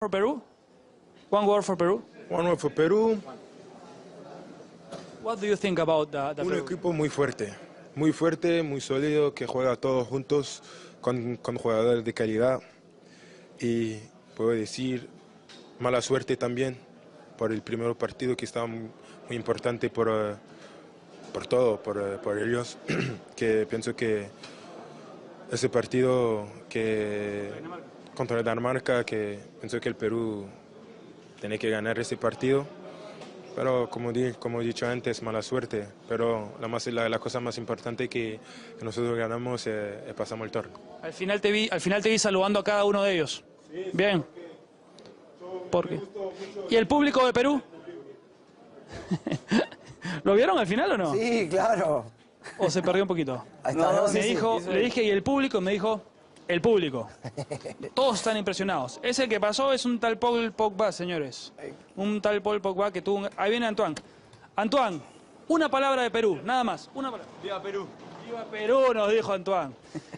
For Peru? One word for Peru? One word for Perú. What do you think about the Un Peru? equipo muy fuerte, muy sólido, que juega todos juntos con jugadores de calidad. Y puedo decir, mala suerte también por el primer partido que estaba muy importante por todo, por ellos, que pienso que ese partido contra Dinamarca, que pienso que el Perú tiene que ganar ese partido, pero como he dicho antes, mala suerte, pero la cosa más importante que nosotros ganamos es pasamos el torneo. Al final te vi saludando a cada uno de ellos. Bien. ¿Por qué? ¿Y el público de Perú? ¿Lo vieron al final o no? Sí, claro. ¿O se perdió un poquito? Ahí está, no, sí, Me sí, dijo, sí, le dije, ¿y el público? Me dijo, el público. Todos están impresionados. Ese que pasó es un tal Paul Pogba, señores. Un tal Paul Pogba que tuvo un... Ahí viene Antoine. Antoine, una palabra de Perú, nada más. Una palabra. ¡Viva Perú! ¡Viva Perú!, nos dijo Antoine.